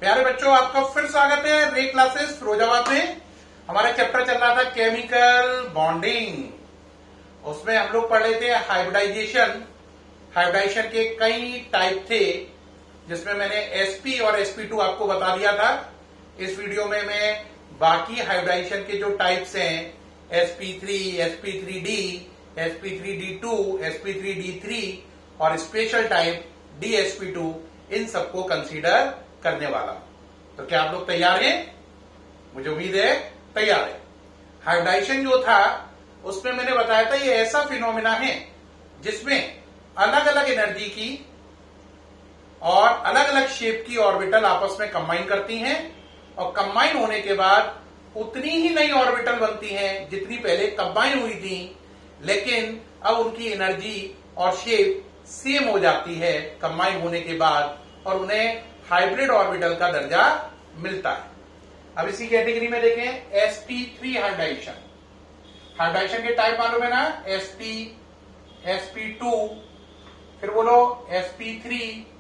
प्यारे बच्चों, आपका फिर स्वागत है रे क्लासेस फिरोजाबाद में। हमारा चैप्टर चल रहा था केमिकल बॉन्डिंग। उसमें हम लोग पढ़ रहे थे हाइब्रिडाइजेशन। हाइब्रिडाइजेशन के कई टाइप थे, जिसमें मैंने sp और sp2 आपको बता दिया था। इस वीडियो में मैं बाकी हाइब्रिडाइजेशन के जो टाइप्स हैं sp3, sp3d, sp3d2, sp3d3 और स्पेशल टाइप dsp2, इन सबको कंसीडर करने वाला हूं। तो क्या आप लोग तैयार हैं? मुझे उम्मीद है तैयार है। हाइब्रिडाइजेशन जो था उसमें मैंने बताया था ये ऐसा फिनोमिना है जिसमें अलग अलग एनर्जी की और अलग अलग शेप की ऑर्बिटल आपस में कंबाइन करती हैं और कंबाइन होने के बाद उतनी ही नई ऑर्बिटल बनती हैं जितनी पहले कंबाइन हुई थी, लेकिन अब उनकी एनर्जी और शेप सेम हो जाती है कंबाइन होने के बाद और उन्हें हाइब्रिड ऑर्बिटल का दर्जा मिलता है। अब इसी कैटेगरी में देखें sp3 हाइब्रिडाइजेशन। हाइब्रिडाइजेशन के टाइप मालूम है ना, sp, sp2, फिर बोलो sp3,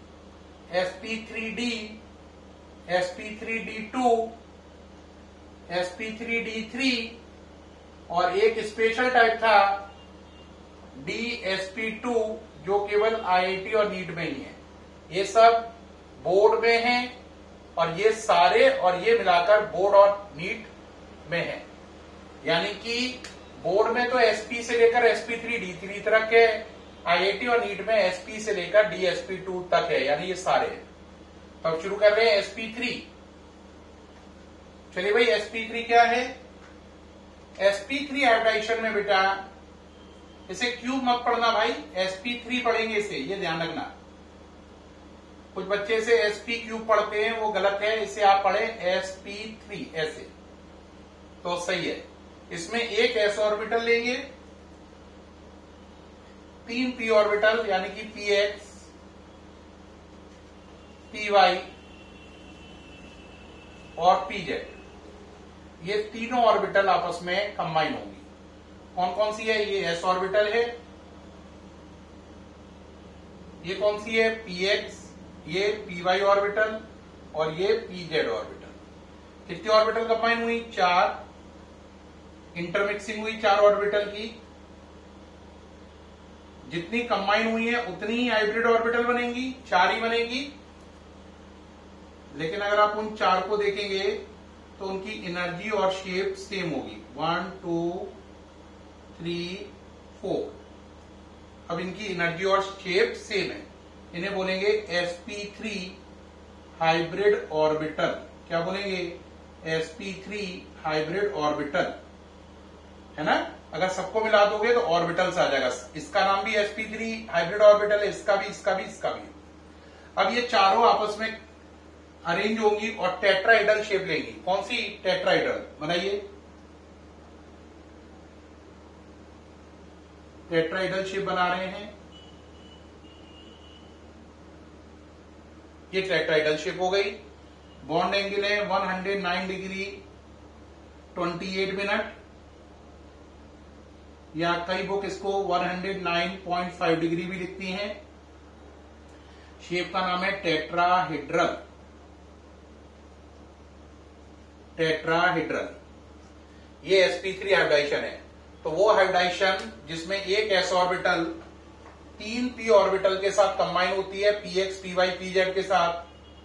sp3d, sp3d2, sp3d3 और एक स्पेशल टाइप था dsp2 जो केवल IIT और नीट में ही है। ये सब बोर्ड में हैं और ये सारे और ये मिलाकर बोर्ड और नीट में है। यानी कि बोर्ड में तो sp से लेकर sp3d3 तक है, IIT और नीट में sp से लेकर dsp2 तक है, यानी ये सारे हैं। तो अब शुरू कर रहे हैं sp3। चलिए भाई, sp3 क्या है? sp3 हाइब्रिडाइजेशन में बेटा इसे क्यूब मत पढ़ना भाई, sp3 पढ़ेंगे इसे, ये ध्यान रखना। कुछ बच्चे से sp क्यूब पढ़ते हैं, वो गलत है। इसे आप पढ़े sp3 ऐसे, तो सही है। इसमें एक s ऑर्बिटल लेंगे, 3 p ऑर्बिटल यानी कि px, py और pz, ये तीनों ऑर्बिटल आपस में कंबाइन होंगी। कौन कौन सी है? ये s ऑर्बिटल है, ये कौन सी है? px, ये py ऑर्बिटल और ये pz ऑर्बिटल। कितनी ऑर्बिटल कंबाइन हुई? 4। इंटरमिक्सिंग हुई 4 ऑर्बिटल की। जितनी कंबाइन हुई है उतनी ही हाइब्रिड ऑर्बिटल बनेंगी, 4 ही बनेगी। लेकिन अगर आप उन 4 को देखेंगे तो उनकी एनर्जी और शेप सेम होगी। 1, 2, 3, 4। अब इनकी एनर्जी और शेप सेम है, इन्हें बोलेंगे sp3 हाइब्रिड ऑर्बिटल। क्या बोलेंगे? sp3 हाइब्रिड ऑर्बिटल, है ना। अगर सबको मिला दोगे तो ऑर्बिटल्स आ जाएगा। इसका नाम भी sp3 हाइब्रिड ऑर्बिटल है, इसका भी, इसका भी, इसका भी। अब ये चारों आपस में अरेंज होंगी और टेट्राहेड्रल शेप लेंगी। कौन सी? टेट्राहेड्रल। बनाइए, टेट्राहेड्रल शेप बना रहे हैं। ये टेट्राहेड्रल शेप हो गई। बॉन्ड एंगल है 109 डिग्री 28 मिनट, या कई बुक इसको 109.5 डिग्री भी लिखती हैं। शेप का नाम है टेट्राहेड्रल। टेट्राहेड्रल, ये sp3 हाइब्रिडाइजेशन है। तो वो हाइब्रिडाइजेशन जिसमें एक s ऑर्बिटल 3 p ऑर्बिटल के साथ कंबाइन होती है, px, py, pz के साथ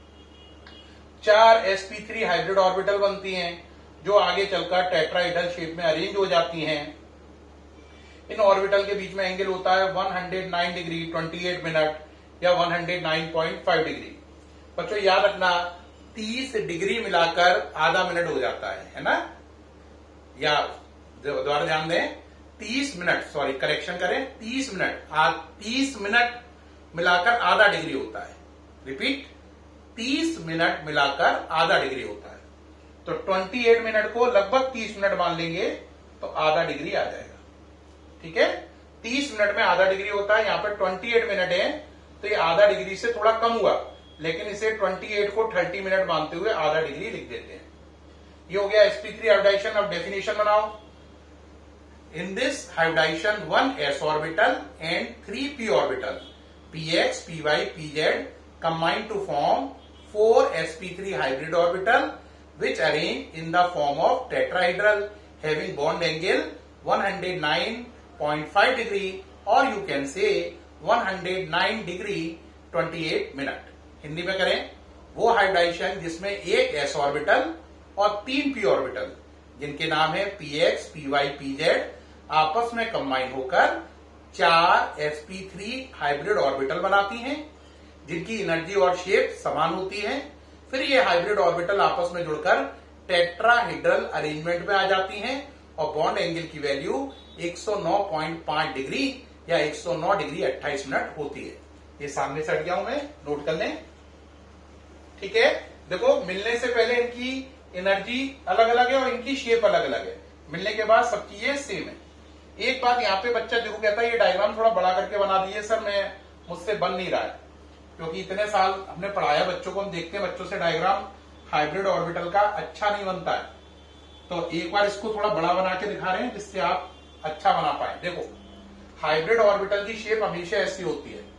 4 sp3 हाइब्रिड ऑर्बिटल बनती हैं, जो आगे चलकर टेट्राहेड्रल शेप में अरेंज हो जाती हैं। इन ऑर्बिटल के बीच में एंगल होता है 109 डिग्री 28 मिनट या 109.5 डिग्री। बच्चों याद रखना, 30 डिग्री मिलाकर आधा मिनट हो जाता है ना। या दोबारा ध्यान दें, 30 मिनट, सॉरी करेक्शन करें, 30 मिनट, 30 मिनट मिलाकर आधा डिग्री होता है। रिपीट, 30 मिनट मिलाकर आधा डिग्री होता है। तो 28 मिनट को लगभग 30 मिनट मान लेंगे तो आधा डिग्री आ जाएगा। ठीक है, 30 मिनट में आधा डिग्री होता है। यहां पर 28 मिनट है तो ये आधा डिग्री से थोड़ा कम हुआ, लेकिन इसे 28 को 30 मिनट मानते हुए आधा डिग्री लिख देते हैं। ये हो गया sp3 हाइब्रिडाइजेशन। अब डेफिनेशन बनाओ। In this hybridization, 1 s orbital and 3 p orbital px, py, pz combine to form 4 sp3 hybrid orbital which arrange in the form of tetrahedral having bond angle 109.5 degree or you can say 109 degree 28 minute। Hindi में करें वो hybridization जिसमें एक s orbital और 3 p orbital जिनके नाम है px, py, pz आपस में कंबाइन होकर 4 sp3 हाइब्रिड ऑर्बिटल बनाती हैं जिनकी एनर्जी और शेप समान होती है। फिर ये हाइब्रिड ऑर्बिटल आपस में जुड़कर टेट्राहेड्रल अरेंजमेंट में आ जाती हैं और बॉन्ड एंगल की वैल्यू 109.5 डिग्री या 109 डिग्री 28 मिनट होती है। ये सामने से हट गया हूं मैं, नोट कर लें। ठीक है, देखो मिलने से पहले इनकी एनर्जी अलग अलग है और इनकी शेप अलग अलग है, मिलने के बाद सब चीजें सेम है। एक बात यहाँ पे बच्चा जरूर कहता है ये डायग्राम थोड़ा बड़ा करके बना दीजिए सर, मैं मुझसे बन नहीं रहा है, क्योंकि इतने साल हमने पढ़ाया बच्चों को, हम देखते हैं बच्चों से डायग्राम हाइब्रिड ऑर्बिटल का अच्छा नहीं बनता है, तो एक बार इसको थोड़ा बड़ा बना के दिखा रहे हैं जिससे आप अच्छा बना पाए। देखो हाइब्रिड ऑर्बिटल की शेप हमेशा ऐसी होती है,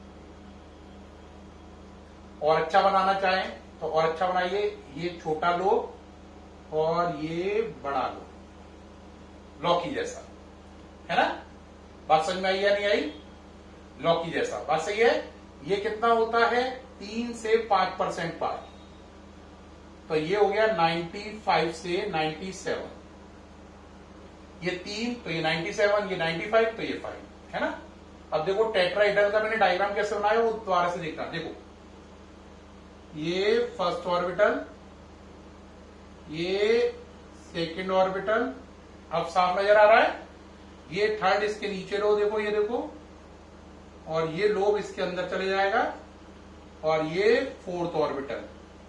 और अच्छा बनाना चाहें तो और अच्छा बनाइए, ये छोटा लो और ये बड़ा लो, लौकी जैसा, है ना। बात समझ में आई या नहीं आई? लौकी जैसा, बात सही है। ये कितना होता है 3 से 5% पार, तो ये हो गया 95 से 97, ये 3 तो ये 97, ये 95 तो ये 5, है ना। अब देखो टेट्राहेड्रल का मैंने डायग्राम कैसे बनाया वो दोबारा से देखना। देखो ये फर्स्ट ऑर्बिटल, ये सेकंड ऑर्बिटल, अब साफ नजर आ रहा है। ये थर्ड इसके नीचे लो, देखो ये देखो, और ये लोब इसके अंदर चले जाएगा, और ये फोर्थ ऑर्बिटल,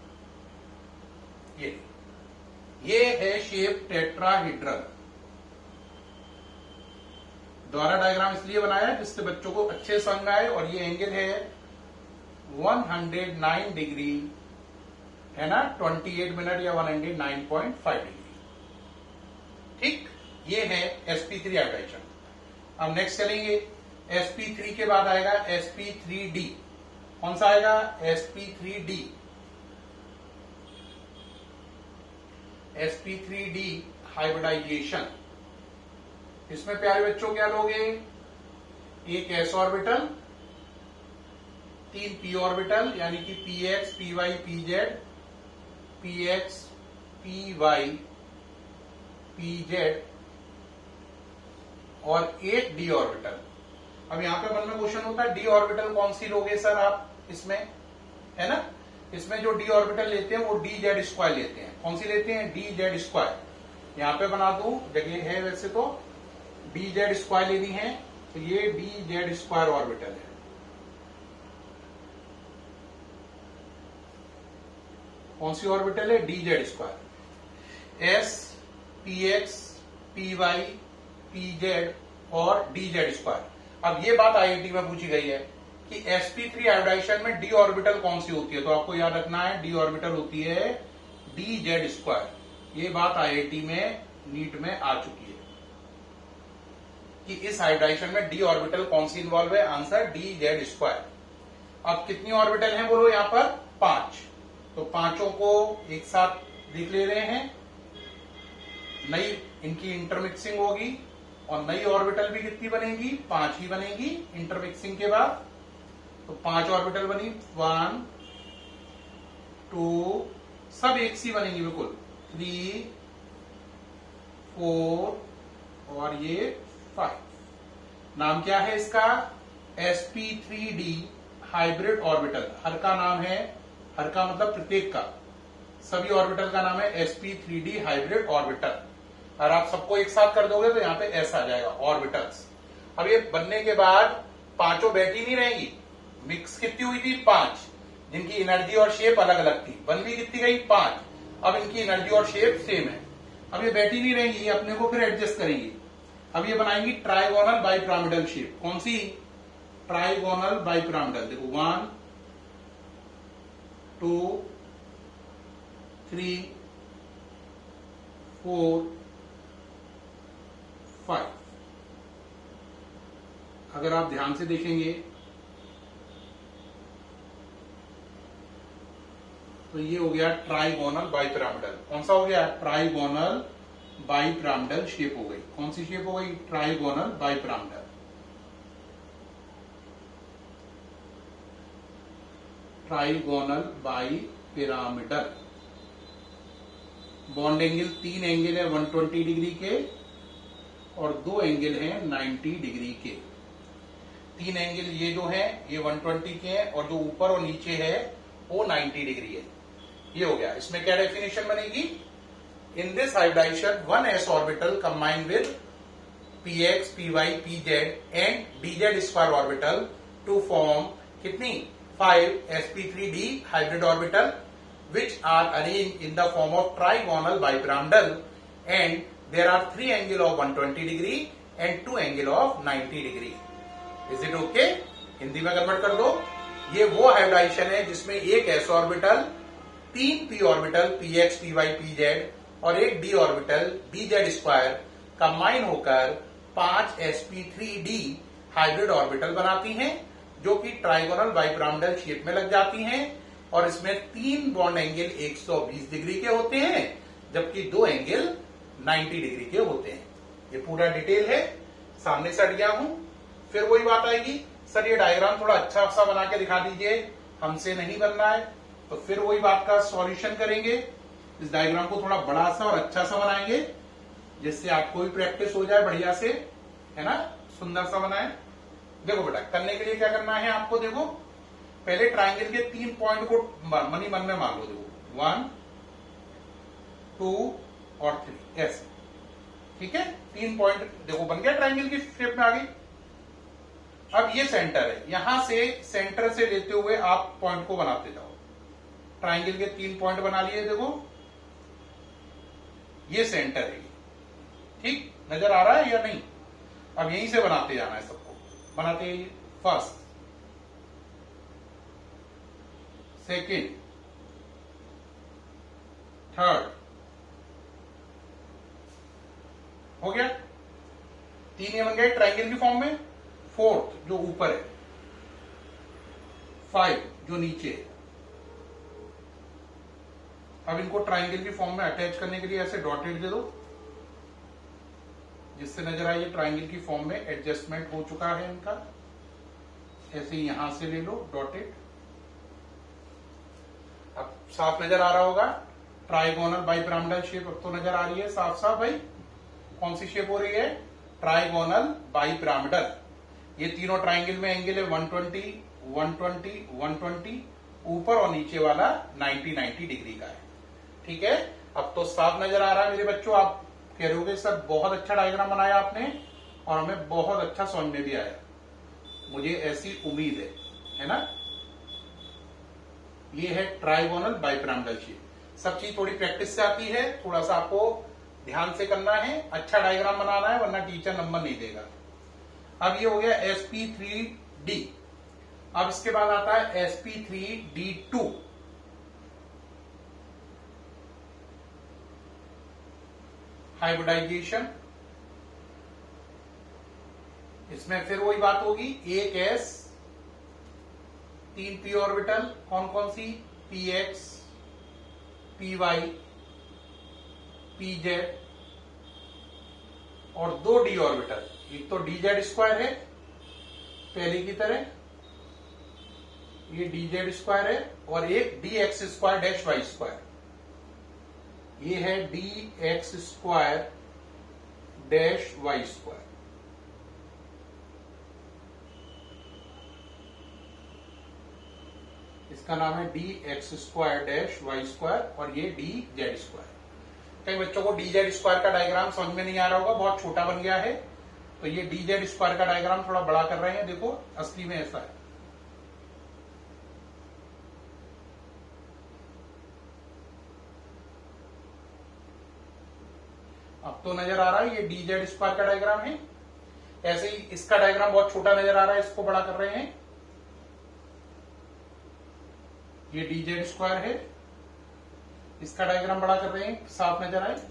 ये है शेप टेट्राहेड्रल। द्वारा डायग्राम इसलिए बनाया जिससे बच्चों को अच्छे समझ आए, और ये एंगल है 109 डिग्री, है ना, 28 मिनट या 109.5 डिग्री। ठीक, ये है sp3 हाइब्रिडाइजेशन। अब नेक्स्ट चलेंगे, sp3 के बाद आएगा sp3d। कौन सा आएगा? sp3d। sp3d हाइब्रिडाइजेशन, इसमें प्यारे बच्चों क्या लोगे? एक s ऑर्बिटल, 3 p ऑर्बिटल यानी कि px, py, pz, px, py, pz और एक d ऑर्बिटल। अब यहां पे मन में क्वेश्चन होता है d ऑर्बिटल कौन सी लोगे सर आप इसमें, है ना। इसमें जो d ऑर्बिटल लेते हैं वो dz स्क्वायर लेते हैं। कौन सी लेते हैं? dz square. यहां पे बना दूं, जगह है वैसे तो, dz स्क्वायर लेनी है तो ये dz स्क्वायर ऑर्बिटल है। कौन सी ऑर्बिटल है? dz square. s, px, py, pz और dz स्क्वायर। अब ये बात आईआईटी में पूछी गई है कि sp3 हाइब्रिडाइजेशन में d ऑर्बिटल कौन सी होती है, तो आपको याद रखना है d ऑर्बिटल होती है dz स्क्वायर। ये बात आईआईटी में नीट में आ चुकी है कि इस हाइब्रिडाइजेशन में d ऑर्बिटल कौन सी इन्वॉल्व है, आंसर dz स्क्वायर। अब कितनी ऑर्बिटल हैं बोलो यहां पर? 5, तो पांचों को एक साथ देख ले रहे हैं। नई इनकी इंटरमिक्सिंग होगी और नई ऑर्बिटल भी कितनी बनेगी? 5 ही बनेगी इंटरमिक्सिंग के बाद। तो 5 ऑर्बिटल बनी, 1 2, सब एक सी बनेगी बिल्कुल, 3 4 और ये 5। नाम क्या है इसका? sp3d hybrid orbital. हर का नाम है, हर का मतलब प्रत्येक का, सभी ऑर्बिटल का नाम है sp3d हाइब्रिड ऑर्बिटल। और आप सबको एक साथ कर दोगे तो यहाँ पे s आ जाएगा, ऑर्बिटल्स। अब ये बनने के बाद पांचों बैठी नहीं रहेंगी, मिक्स कितनी हुई थी? 5, जिनकी एनर्जी और शेप अलग अलग थी। बन भी कितनी गई? 5। अब इनकी एनर्जी और शेप सेम है। अब ये बैठी नहीं रहेंगी, ये अपने को फिर एडजस्ट करेंगी। अब ये बनाएंगी ट्राइगोनल बाइपिरामिडल शेप। कौन सी? Trigonal bipyramidal. देखो 1 2 3 4 5। अगर आप ध्यान से देखेंगे तो ये हो गया ट्राइगोनल बाइपिरामिडल। कौन सा हो गया? ट्राइगोनल बाइपिरामिडल शेप हो गई। कौन सी शेप हो गई? Trigonal bipyramidal. Trigonal bipyramidal. Bond angle 3 angle है 120 डिग्री के और 2 एंगल हैं 90 डिग्री के। 3 एंगल ये जो है ये 120 के हैं और जो ऊपर और नीचे है वो 90 डिग्री है। ये हो गया। इसमें क्या डेफिनेशन बनेगी? In this hybridization one S orbital combined with px, py, pz and dz square orbital to form कितनी? 5 sp3d hybrid orbital which are arranged in the form of trigonal bipyramidal and there are 3 angle of 120 degree and 2 angle of 90 degree. Is it okay? Hindi में convert कर दो। ये वो hybridisation है जिसमें एक s orbital, 3 p orbital px, py, pz और एक d orbital dz square combine होकर 5 sp3d हाइब्रिड ऑर्बिटल बनाती हैं जो कि ट्राइगोनल बाइपिरामिडल शेप में लग जाती हैं और इसमें 3 बॉन्ड एंगल 120 डिग्री के होते हैं जबकि 2 एंगल 90 डिग्री के होते हैं। ये पूरा डिटेल है, सामने से हट गया हूं। फिर वही बात आएगी, सर ये डायग्राम थोड़ा अच्छा सा बना के दिखा दीजिए, हमसे नहीं बनना है। तो फिर वही बात का सॉल्यूशन करेंगे। इस डायग्राम को थोड़ा बड़ा सा और अच्छा सा बनाएंगे जिससे आपको भी प्रैक्टिस हो जाए बढ़िया से, है ना, सुंदर सा बनाए। देखो बेटा, करने के लिए क्या करना है आपको? देखो पहले ट्राइंगल के 3 पॉइंट को मनी मन में मान लो। देखो 1, 2 और 3 ऐसे, ठीक है। 3 पॉइंट देखो बन गया, ट्राइंगल की शेप में आ गई। अब ये सेंटर है, यहां से सेंटर से लेते हुए आप पॉइंट को बनाते जाओ। ट्राइंगल के 3 पॉइंट बना लिए। देखो ये सेंटर है, ठीक नजर आ रहा है या नहीं? अब यहीं से बनाते जाना है सबको। बनाते फर्स्ट, सेकेंड, थर्ड, हो गया। 3 ये बन गए ट्राइंगल की फॉर्म में। 4th जो ऊपर है, 5 जो नीचे है। अब इनको ट्राइंगल की फॉर्म में अटैच करने के लिए ऐसे डॉटेड दे दो जिससे नजर आए ये ट्राइंगल की फॉर्म में एडजस्टमेंट हो चुका है इनका। ऐसे ही यहां से ले लो डॉटेड। अब साफ नजर आ रहा होगा ट्राइगोनल बाइपिरामिडल शेप। अब तो नजर आ रही है साफ साफ भाई। कौन सी शेप हो रही है? Trigonal bipyramidal. ये तीनों ट्राइंगल में एंगल है 120, 120, 120। ऊपर और नीचे वाला 90 डिग्री का है, ठीक है। अब तो साफ नजर आ रहा है मेरे बच्चों। आप कह रहे होगे सर बहुत अच्छा डायग्राम बनाया आपने और हमें बहुत अच्छा समझ में भी आया, मुझे ऐसी उम्मीद है ना। ये है ट्राइगोनल बाइपिरामिडल शेप। सब चीज थोड़ी प्रैक्टिस से आती है, थोड़ा सा आपको ध्यान से करना है, अच्छा डायग्राम बनाना है, वरना टीचर नंबर नहीं देगा। अब ये हो गया sp3d। अब इसके बाद आता है sp3d2। हाइब्रिडाइजेशन। इसमें फिर वही बात होगी, एक s, 3 p ऑर्बिटल। कौन कौन सी? px, py, pz और 2 d ऑर्बिटल। एक तो dz स्क्वायर है पहले की तरह, ये dz स्क्वायर है, और एक dx square dash y square. ये है dx square dash y square. इसका नाम है dx square dash y square और ये dz स्क्वायर। कई बच्चों को dz स्क्वायर का डायग्राम समझ में नहीं आ रहा होगा, बहुत छोटा बन गया है, तो ये dz स्क्वायर का डायग्राम थोड़ा बड़ा कर रहे हैं। देखो असली में ऐसा है। अब तो नजर आ रहा है ये dz स्क्वायर का डायग्राम है। ऐसे ही इसका डायग्राम बहुत छोटा नजर आ रहा है, इसको बड़ा कर रहे हैं। ये dz स्क्वायर है, इसका डायग्राम बड़ा कर रहे हैं, साफ नजर आए।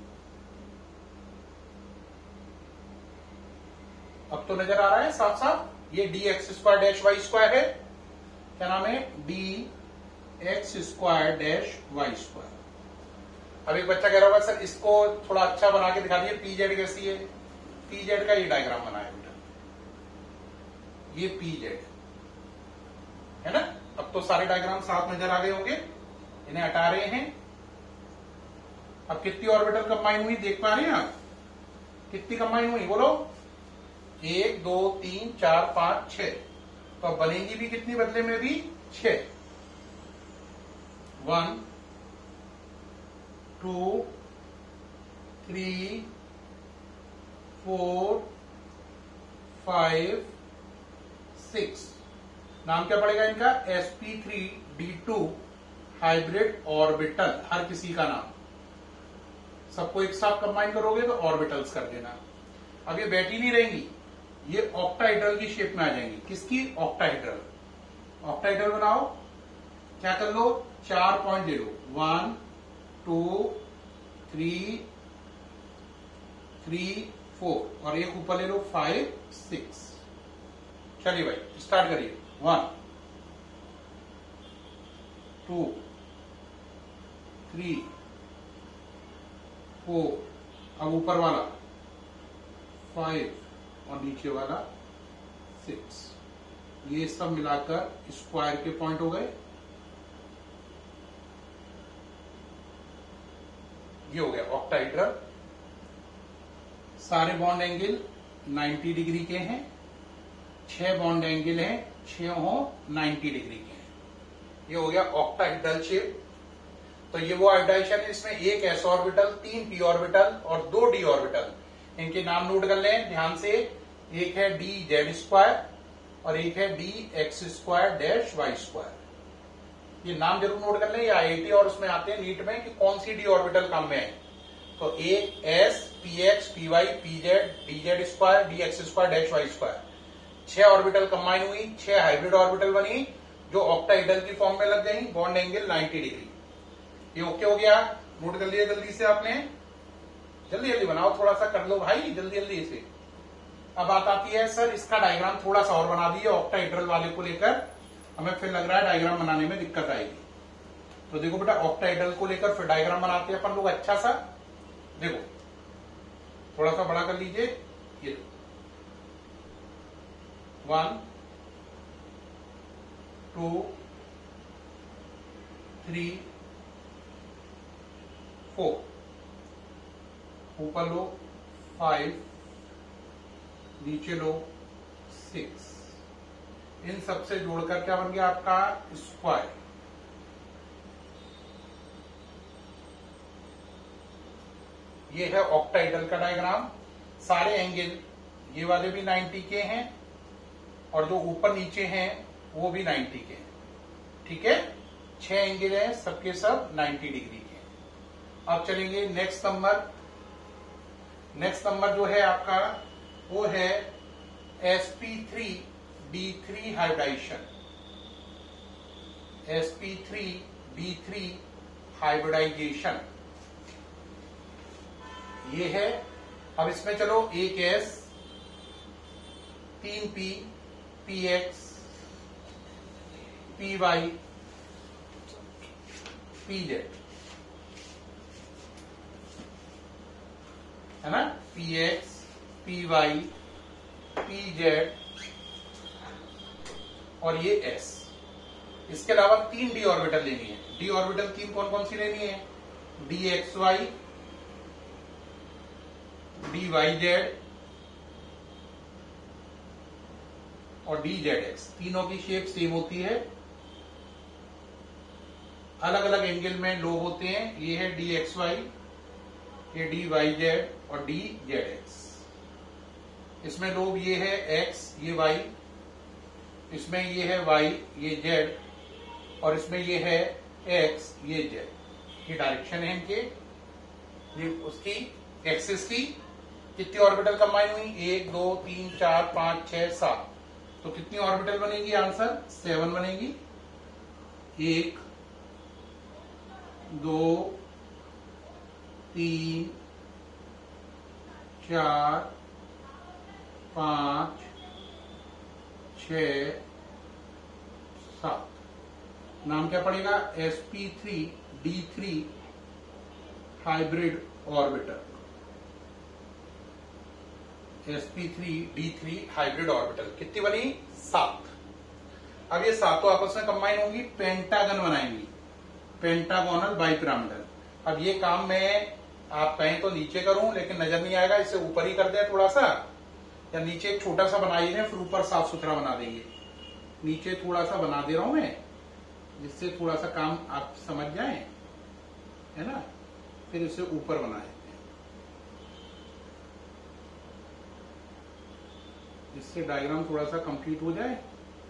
अब तो नजर आ रहा है साफ साफ। ये dx square dash y square है, क्या नाम है? X square dash Y square. अब एक बच्चा कह रहा होगा सर इसको थोड़ा अच्छा बना के दिखा दिए, पी जेड कैसी है। पी जेड का ये डायग्राम बनाया बेटा, ये पी जेड है ना। अब तो सारे डायग्राम साफ नजर आ गए होंगे, इन्हें हटा रहे हैं। अब कितनी ऑर्बिटल कंबाइन हुई देख पा रहे हैं आप? कितनी कंबाइन हुई बोलो? 1 2 3 4 5 6। तो अब बनेगी भी कितनी बदले में भी? 6। 1 2 3 4 5 6। नाम क्या पड़ेगा इनका? sp3d2 hybrid orbital. हर किसी का नाम, सबको एक साथ कंबाइन करोगे तो ऑर्बिटल्स कर देना। अब ये बैठी नहीं रहेंगी, ये ऑक्टाहेड्रल की शेप में आ जाएंगी। किसकी? ऑक्टाहेड्रल। ऑक्टाहेड्रल बनाओ, क्या कर लो? 4 पॉइंट दे लो। 1 2 3 3 4 और एक ऊपर ले लो 5 6। चलिए भाई स्टार्ट करिए। 1 2 3 4, अब ऊपर वाला 5 और नीचे वाला 6। ये सब मिलाकर स्क्वायर के पॉइंट हो गए। ये हो गया ऑक्टाहेड्रल। सारे बॉन्ड एंगल 90 डिग्री के हैं। 6 बॉन्ड एंगल हैं, 6 90 डिग्री के हैं। ये हो गया ऑक्टाहेड्रल शेप। तो ये वो हाइब्रिडाइजेशन है, इसमें एक एस ऑर्बिटल, 3 पी ऑर्बिटल और 2 डी ऑर्बिटल। इनके नाम नोट कर लें ध्यान से। एक है डी जेड स्क्वायर और एक है D X square dash Y square. ये नाम जरूर नोट कर लें, ये आईआईटी और उसमें आते हैं नीट में कि कौन सी डी ऑर्बिटल काम में है। तो एक S P X P Y P Z D Z square D X square dash Y square. 6 orbital combine हुई, 6 हाइब्रिड ऑर्बिटल बनी जो ऑक्टाहेड्रल की फॉर्म में लग गई। Bond angle 90 degree. ये ओके हो गया, नोट कर लिया जल्दी से आपने। जल्दी जल्दी बनाओ, थोड़ा सा कर लो भाई जल्दी जल्दी से। अब बात आती है सर इसका डायग्राम थोड़ा सा और बना दिए ऑक्टाहेड्रल वाले को लेकर, हमें फिर लग रहा है डायग्राम बनाने में दिक्कत आएगी। तो देखो बेटा ऑक्टाहेड्रल को लेकर फिर डायग्राम बनाते हैं अपन लोग अच्छा सा। देखो थोड़ा सा बड़ा कर लीजिए। ये 1 2 3 4, ऊपर लो 5, नीचे लो 6। इन सबसे जोड़कर क्या बन गया आपका? स्क्वायर। ये है ऑक्टाहेड्रल का डायग्राम। सारे एंगल ये वाले भी 90 के हैं और जो ऊपर नीचे हैं वो भी 90 के हैं। ठीक है, 6 एंगल हैं, सबके सब 90 डिग्री के। अब चलेंगे नेक्स्ट नंबर। नेक्स्ट नंबर जो है आपका वो है sp3d3 हाइब्रिडाइजेशन। sp3d3 हाइब्रिडाइजेशन ये है। अब इसमें चलो एक S, 3 P, P X, P Y, P Z है ना। P X, P Y, P Z और ये एस। इसके अलावा 3 डी ऑर्बिटल लेनी है। डी ऑर्बिटल 3 कौन कौन सी लेनी है? D X Y, D Y Z और डी जेड एक्स। तीनों की शेप सेम होती है, अलग अलग एंगल में लोब होते हैं। ये है डी एक्स वाई, ये डी वाई जेड और डी जेड एक्स। इसमें लोब ये है एक्स, ये वाई, इसमें ये है वाई, ये जेड और इसमें ये है एक्स, ये जेड। ये डायरेक्शन है इनके, ये उसकी एक्सिस की। कितनी ऑर्बिटल कंबाइन हुई? 1 2 3 4 5 6 7। तो कितनी ऑर्बिटल बनेगी? आंसर 7 बनेगी। 1 2 3 4 5 6 7। नाम क्या पड़ेगा, sp3d3 hybrid orbital, sp3d3 hybrid orbital. कितनी बनी, 7। अब ये सातों आपस में कंबाइन होंगी, पेंटागन बनाएंगी, पेंटागोनल बाइपिरामिडल। अब ये काम मैं आप कहें तो नीचे करूं, लेकिन नजर नहीं आएगा, इसे ऊपर ही कर दें थोड़ा सा, या नीचे एक छोटा सा बना ही दें, फिर ऊपर साफ सुथरा बना देंगे। नीचे थोड़ा सा बना दे रहा हूं मैं, जिससे थोड़ा सा काम आप समझ जाएं, है ना, फिर इसे ऊपर बना देते हैं, जिससे डायग्राम थोड़ा सा कंप्लीट हो जाए।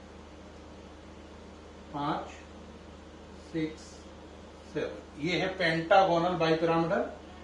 5, 6, 7, ये है पेंटागोनल बाइपिरामिडल।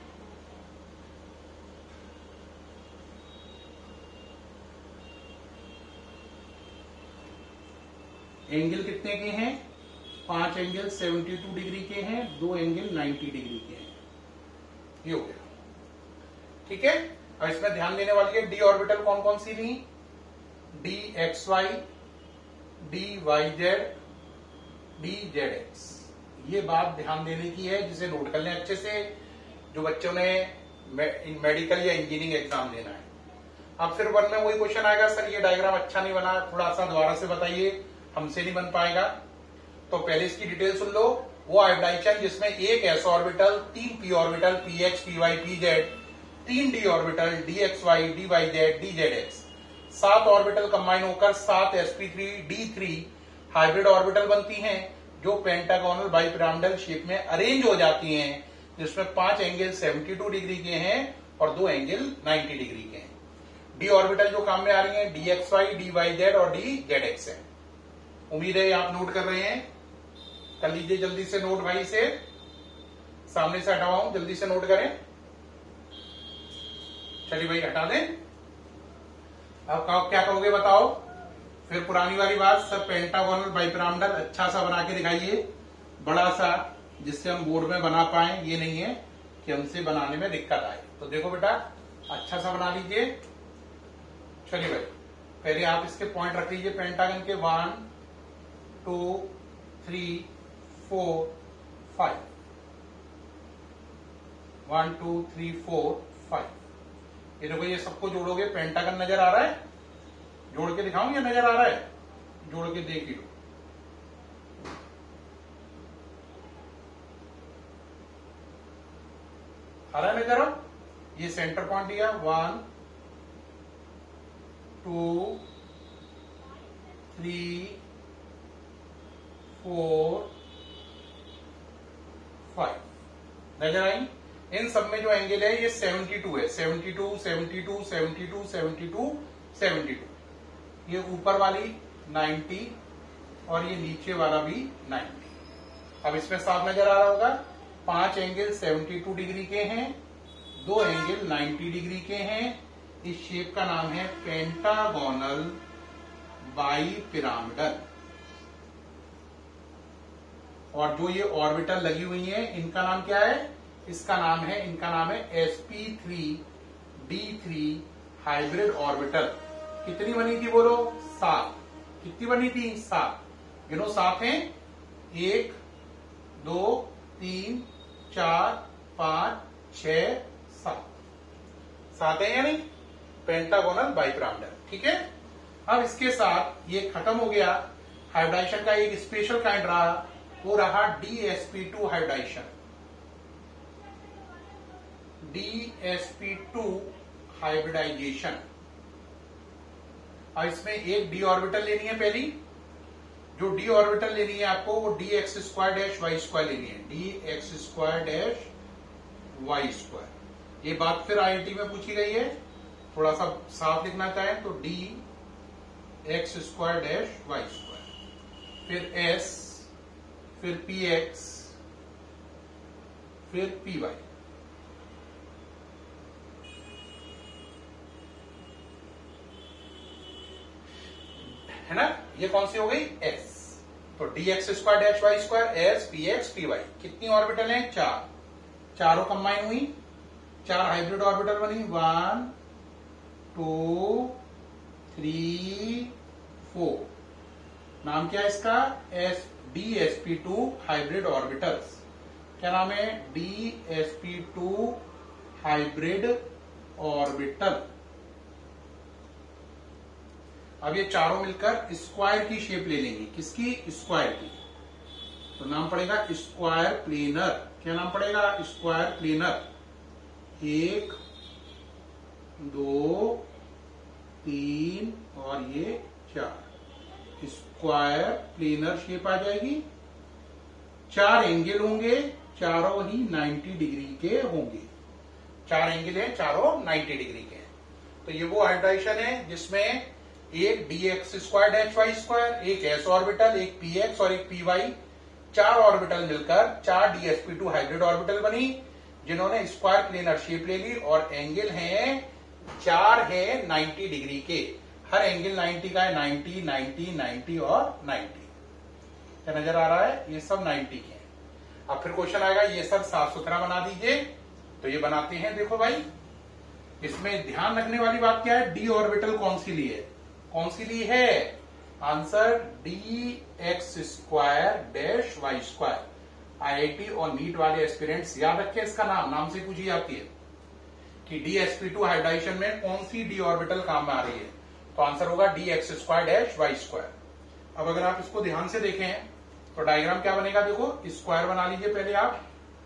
एंगल कितने के हैं, 5 एंगल 72 डिग्री के हैं, 2 एंगल 90 डिग्री के हैं। ये हो गया, ठीक है। अब इसमें ध्यान देने वाली है, डी ऑर्बिटल कौन कौन सी थी, D X Y, D Y Z, D Z X. ये बात ध्यान देने की है, जिसे नोट कर लें अच्छे से, जो बच्चों ने मेडिकल या इंजीनियरिंग एग्जाम देना है। अब फिर वन में वही क्वेश्चन आएगा, सर ये डायग्राम अच्छा नहीं बना, थोड़ा सा दोबारा से बताइए, हमसे नहीं बन पाएगा। तो पहले इसकी डिटेल सुन लो। वो हाइब्रिडाइजेशन जिसमें एक S orbital, 3 P orbital, P X, P Y, P Z, 3 D orbital, D X Y, D Y Z, D Z X, 7 orbital combine होकर 7 sp3d3 हाइब्रिड ऑर्बिटल बनती हैं, जो पेंटागोनल बाइपिरामिडल शेप में arrange हो जाती हैं, जिसमें 5 एंगल 72 डिग्री के हैं और 2 एंगल 90 डिग्री के हैं। डी ऑर्बिटल जो काम में आ रही हैं, D X Y, D Y Z और डी जेड एक्स है। उम्मीद है आप नोट कर रहे हैं, कर लीजिए जल्दी से नोट भाई, से सामने से हटाओ, जल्दी से नोट करें। चलिए भाई हटा दें। अब क्या कहोगे बताओ, फिर पुरानी वाली बात, सब पेंटागोनल बाइपिरामिडल अच्छा सा बना के दिखाइए, बड़ा सा, जिससे हम बोर्ड में बना पाए। ये नहीं है कि हमसे बनाने में दिक्कत आए। तो देखो बेटा, अच्छा सा बना लीजिए। चलिए भाई, पहले आप इसके पॉइंट रख लीजिए पेंटागन के, 1 2 3 4 5, 1 2 3 4 5। ये देखो, ये सबको जोड़ोगे, पेंटागन नजर आ रहा है, जोड़ के दिखाऊं या नजर आ रहा है, जोड़ के देख लो। आ रहा है नजर, ये सेंटर पॉइंट दिया, 1 2 3 4 5 नजर आई। इन सब में जो एंगल है ये 72 है, 72 72 72 72 72। ये ऊपर वाली 90 और ये नीचे वाला भी 90। अब इसमें साफ नजर आ रहा होगा, 5 एंगल 72 डिग्री के हैं, 2 एंगल 90 डिग्री के हैं। इस शेप का नाम है पेंटागोनल बाइपिरामिडल। और जो ये ऑर्बिटल लगी हुई है, इनका नाम क्या है, इनका नाम है sp3d3 हाइब्रिड ऑर्बिटल। कितनी बनी थी बोलो, 7। कितनी बनी थी, 7। गिनो, 7 हैं, 1 2 3 4 5 6 7। 7 है या नहीं, पेंटागोनल बाइपिरामिडल। ठीक है। अब इसके साथ ये खत्म हो गया। हाइब्रिडाइजेशन का एक स्पेशल काइंड रहा, वो रहा DsP2 हाइब्रिडाइजेशन। DsP2 hybridisation. अब इसमें एक डी ऑर्बिटल लेनी है पहली। जो डी ऑर्बिटल लेनी है आपको, वो dx² लेनी है, dx² ये बात फिर IIT में पूछी गई है, थोड़ा सा साफ लिखना चाहें तो dx², फिर s, फिर px, फिर py। है ना, ये कौन सी हो गई, s। तो dx² s px py। कितनी ऑर्बिटल हैं, 4। चारों कंबाइन हुई, 4 हाइब्रिड ऑर्बिटल बनी, 1 2 3 4। नाम क्या है इसका, DsP2 हाइब्रिड ऑर्बिटल्स। क्या नाम है? DsP2 hybrid orbital. अब ये चारों मिलकर स्क्वायर की शेप ले लेंगी। किसकी? स्क्वायर की। तो नाम पड़ेगा स्क्वायर प्लेनर। क्या नाम पड़ेगा? Square planar. 1 2 3 और ये 4 स्क्वायर प्लेनर शेप आ जाएगी। 4 एंगल होंगे, चारों ही 90 डिग्री के होंगे। 4 एंगल हैं, चारों 90 डिग्री के हैं। तो ये वो हाइब्रिडाइजेशन है जिसमें एक dx square dash Y square, एक s ऑर्बिटल, एक px और एक py, 4 ऑर्बिटल मिलकर 4 dsp2 हाइब्रिड ऑर्बिटल बनी, जिन्होंने स्क्वायर प्लेनर शेप ले ली और एंगल हैं 4 है 90 डिग्री के। हर एंगल 90 का है। 90 90 90 और 90। क्या नजर आ रहा है? ये सब 90 के हैं। अब फिर क्वेश्चन आएगा ये सब साफ सुथरा बना दीजिए। तो ये बनाते हैं। देखो भाई, इसमें ध्यान रखने वाली बात क्या है? डी ऑर्बिटल कौन सी ली है? कौन सी ली है? Answer dx square dash Y square. IIT और नीट वाले एस्पिरेंट्स याद रखें इसका नाम से पूछी जाती है कि DsP2 हाइब्रिडाइजेशन में कौन सी डी ऑर्बिटल काम में आ रही है। तो आंसर होगा dx square dash Y square. अब अगर आप इसको ध्यान से देखें तो डायग्राम क्या बनेगा? देखो, स्क्वायर बना लीजिए पहले आप।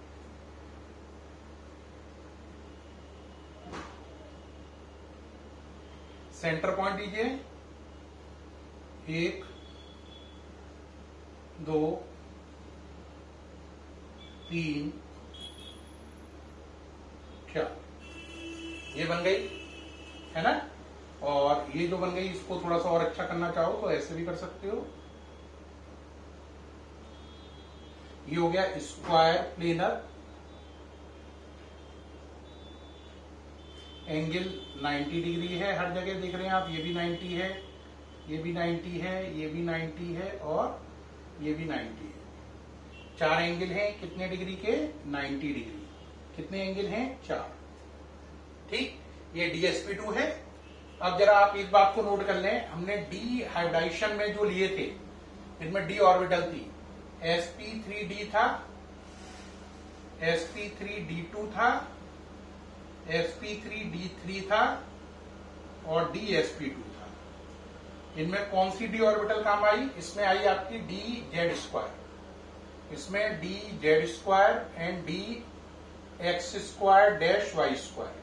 सेंटर पॉइंट लीजिए, 1 2 3 4 ये बन गई है ना। और ये जो बन गई, इसको थोड़ा सा और अच्छा करना चाहो तो ऐसे भी कर सकते हो। ये हो गया स्क्वायर प्लेनर। एंगल 90 डिग्री है, हर जगह देख रहे हैं आप। ये भी 90 है, ये भी 90 है, ये भी 90 है और ये भी 90 है। 4 एंगल हैं कितने डिग्री के? 90 डिग्री। कितने एंगल हैं? 4। ठीक, ये DsP2 है। अब जरा आप एक बात को नोट कर लें, हमने डी हाइब्रिडाइजेशन में जो लिए थे, इनमें डी ऑर्बिटल थी। sp3d था, sp3d2 था, sp3d3 था और dsp2 था। इनमें कौन सी डी ऑर्बिटल काम आई? इसमें आई आपकी dz स्क्वायर। इसमें dz square and dx square dash Y square.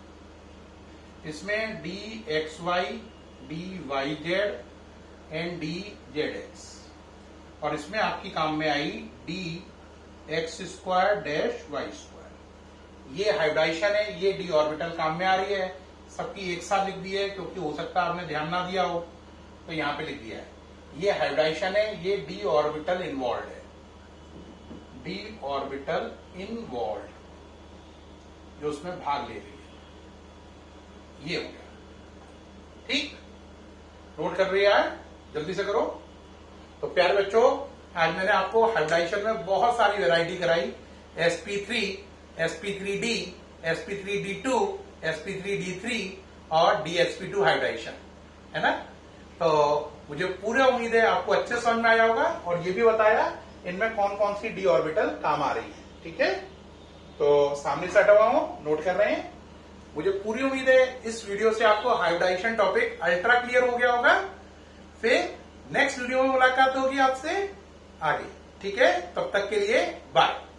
इसमें dxy, dyz एंड dzx। और इसमें आपकी काम में आई dx square dash Y square. ये हाइब्रिडाइजेशन है, ये डी ऑर्बिटल काम में आ रही है। सबकी एक साथ लिख दी है क्योंकि हो सकता है आपने ध्यान ना दिया हो, तो यहां पे लिख दिया है। ये हाइब्रिडाइजेशन है, ये डी ऑर्बिटल इन्वॉल्व है। डी ऑर्बिटल इन्वॉल्व जो उसमें भाग ले रही है, ये हो गया। ठीक, नोट कर रही है? जल्दी से करो। तो प्यारे बच्चों, आज मैंने आपको हाइब्रिडाइजेशन में बहुत सारी वैरायटी कराई। sp3, sp3d, sp3d2, sp3d3 और dsp2 हाइब्रिडाइजेशन, है ना। तो मुझे पूरी उम्मीद है आपको अच्छे समझ में आया होगा और ये भी बताया इनमें कौन कौन सी डी ऑर्बिटल काम आ रही है। ठीक है, तो सामने से हटा हुआ हूं, नोट कर रहे हैं। मुझे पूरी उम्मीद है इस वीडियो से आपको हाइब्रिडाइजेशन टॉपिक अल्ट्रा क्लियर हो गया होगा। फिर नेक्स्ट वीडियो में मुलाकात होगी आपसे आगे। ठीक है, तब तक के लिए बाय।